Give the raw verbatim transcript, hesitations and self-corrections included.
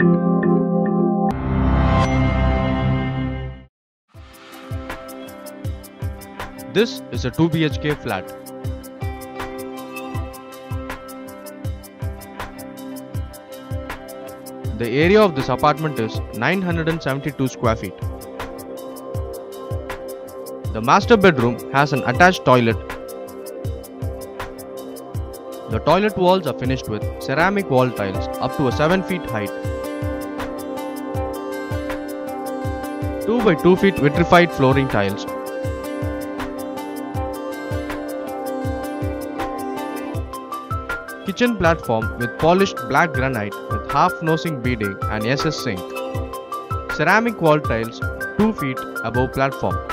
This is a two B H K flat. The area of this apartment is nine hundred seventy-two square feet. The master bedroom has an attached toilet. The toilet walls are finished with ceramic wall tiles up to a seven feet height. two by two feet vitrified flooring tiles. Kitchen platform with polished black granite with half-nosing beading and S S sink. Ceramic wall tiles two feet above platform.